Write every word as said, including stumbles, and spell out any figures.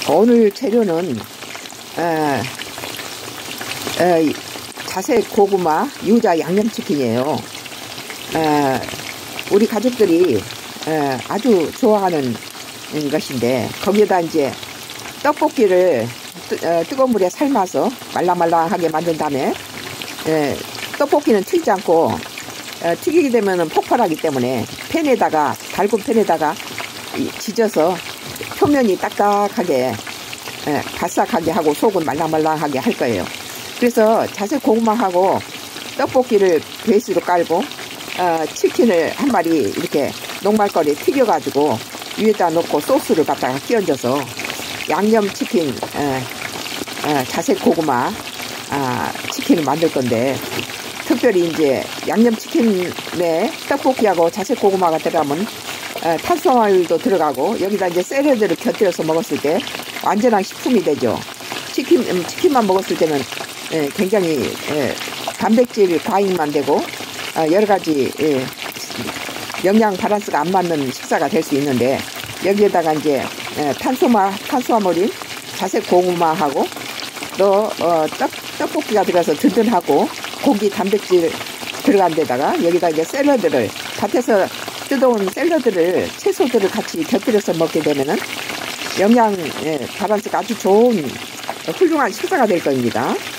오늘 재료는 에, 에, 자색 고구마 유자 양념치킨이에요. 에, 우리 가족들이 에, 아주 좋아하는 것인데, 거기에다 이제 떡볶이를 뜨, 어, 뜨거운 물에 삶아서 말랑말랑하게 만든 다음에, 에, 떡볶이는 튀지 않고 에, 튀기게 되면 폭발하기 때문에 팬에다가, 달군 팬에다가 지져서 표면이 딱딱하게 에, 바싹하게 하고 속은 말랑말랑하게 할 거예요. 그래서 자색 고구마하고 떡볶이를 베이스로 깔고 어, 치킨을 한 마리 이렇게 녹말거리에 튀겨가지고 위에다 놓고 소스를 갖다가 끼얹어서 양념치킨 에, 에, 자색 고구마 아, 치킨을 만들 건데, 특별히 이제 양념치킨에 떡볶이하고 자색 고구마가 들어가면 에, 탄수화물도 들어가고 여기다 이제 샐러드를 곁들여서 먹었을 때 완전한 식품이 되죠. 치킨, 음, 치킨만 먹었을 때는 에, 굉장히 에, 단백질 과잉만 되고 어, 여러가지 예, 영양 밸런스가 안 맞는 식사가 될 수 있는데, 여기에다가 이제 예, 탄수화, 탄수화물인 자색 고구마하고 또 어, 떡, 떡볶이가 들어가서 든든하고 고기 단백질 들어간 데다가 여기다 이제 샐러드를, 밭에서 뜯어온 샐러드를, 채소들을 같이 곁들여서 먹게 되면은 영양 예, 밸런스가 아주 좋은 훌륭한 식사가 될 겁니다.